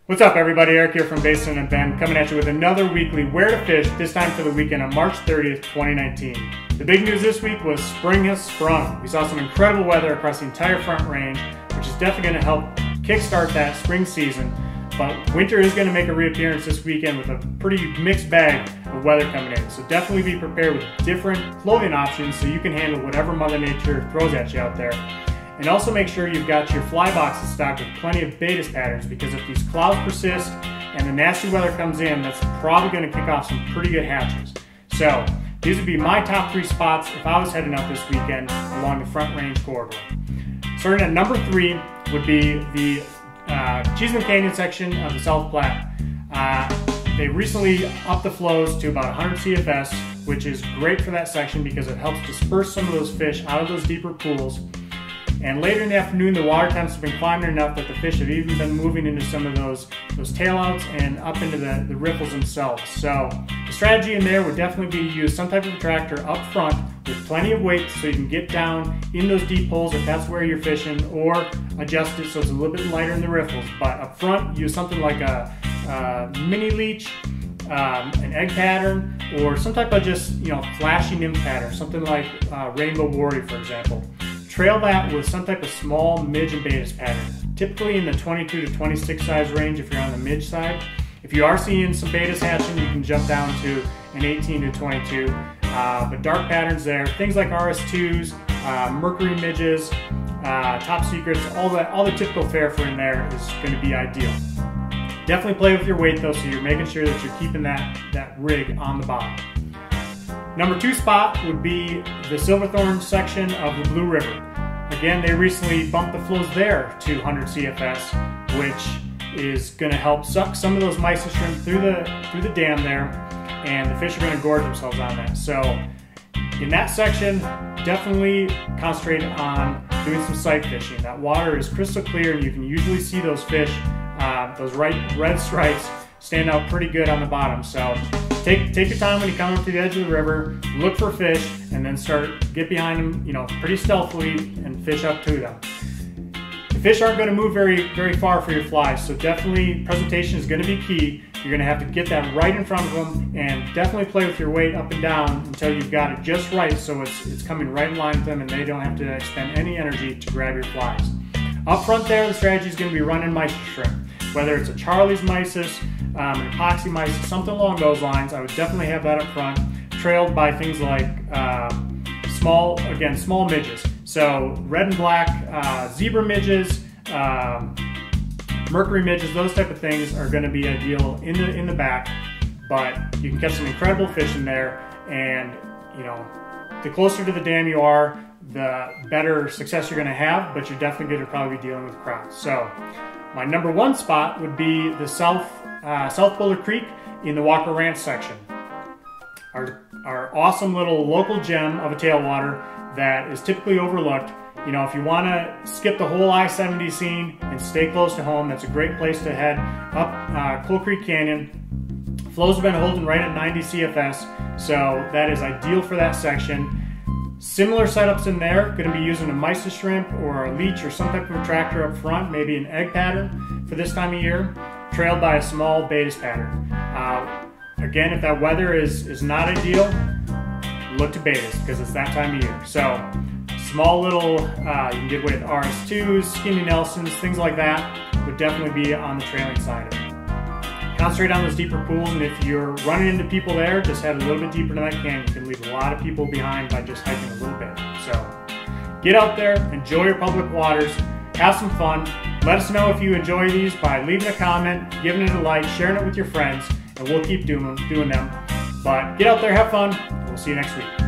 What's up everybody, Eric here from Basin and Bend, coming at you with another weekly Where to Fish, this time for the weekend of March 30th, 2019. The big news this week was spring has sprung. We saw some incredible weather across the entire Front Range, which is definitely going to help kickstart that spring season. But winter is going to make a reappearance this weekend with a pretty mixed bag of weather coming in. So definitely be prepared with different clothing options so you can handle whatever Mother Nature throws at you out there. And also make sure you've got your fly boxes stocked with plenty of Baetis patterns, because if these clouds persist and the nasty weather comes in, that's probably going to kick off some pretty good hatches. So these would be my top 3 spots if I was heading out this weekend along the Front Range corridor. Starting at number 3 would be the Cheesman Canyon section of the South Platte. They recently upped the flows to about 100 CFS, which is great for that section because it helps disperse some of those fish out of those deeper pools. And later in the afternoon, the water temps have been climbing enough that the fish have even been moving into some of those tailouts and up into the riffles themselves. So the strategy in there would definitely be to use some type of attractor up front with plenty of weight so you can get down in those deep holes if that's where you're fishing, or adjust it so it's a little bit lighter in the riffles. But up front, use something like a mini leech, an egg pattern, or some type of just flashy nymph pattern, something like Rainbow Warrior, for example. Trail that with some type of small midge and Baetis pattern, typically in the 22 to 26 size range if you're on the midge side. If you are seeing some Baetis hatching, you can jump down to an 18 to 22. But dark patterns there, things like RS2s, Mercury midges, top secrets, all the typical fare for in there is going to be ideal. Definitely play with your weight though, so you're making sure that you're keeping that rig on the bottom. Number 2 spot would be the Silverthorne section of the Blue River. Again, they recently bumped the flows there to 100 CFS, which is going to help suck some of those mysis shrimp through the dam there, and the fish are going to gorge themselves on that. So in that section, definitely concentrate on doing some sight fishing. That water is crystal clear and you can usually see those fish, those red stripes, stand out pretty good on the bottom. So take your time when you come up to the edge of the river, look for fish, and then get behind them, pretty stealthily and fish up to them. The fish aren't going to move very far for your flies, so definitely presentation is going to be key. You're going to have to get that right in front of them, and definitely play with your weight up and down until you've got it just right, so it's coming right in line with them and they don't have to expend any energy to grab your flies. Up front there, the strategy is going to be running mysis shrimp. Whether it's a Charlie's mysis, an epoxy mysis, something along those lines, I would definitely have that up front, trailed by things like small midges. So red and black zebra midges, Mercury midges, those type of things are going to be ideal in the back. But you can catch some incredible fish in there, and the closer to the dam you are, the better success you're going to have, but you're definitely going to probably be dealing with crowds. So my number 1 spot would be the South Boulder Creek in the Walker Ranch section. Our awesome little local gem of a tailwater that is typically overlooked. If you want to skip the whole I-70 scene and stay close to home, that's a great place to head up Coal Creek Canyon. Flows have been holding right at 90 CFS, so that is ideal for that section. Similar setups in there, going to be using a mysis shrimp or a leech or some type of attractor up front, maybe an egg pattern for this time of year, trailed by a small Baetis pattern. Again, if that weather is not ideal, look to Baetis because it's that time of year. So small little, you can get with RS2s, Skinny Nelsons, things like that would definitely be on the trailing side of it. Concentrate on those deeper pools, and if you're running into people there, just head a little bit deeper into that canyon. You can leave a lot of people behind by just hiking a little bit. So get out there, enjoy your public waters, have some fun. Let us know if you enjoy these by leaving a comment, giving it a like, sharing it with your friends, and we'll keep doing them. But get out there, have fun, and we'll see you next week.